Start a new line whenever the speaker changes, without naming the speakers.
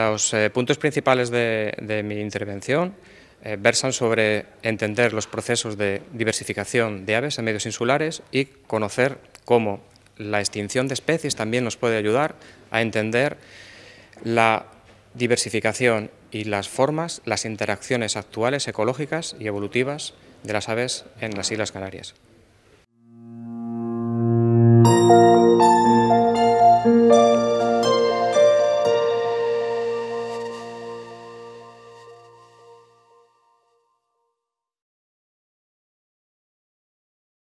Los puntos principales de mi intervención versan sobre entender los procesos de diversificación de aves en medios insulares y conocer cómo la extinción de especies también nos puede ayudar a entender la diversificación y las formas, las interacciones actuales ecológicas y evolutivas de las aves en las Islas Canarias.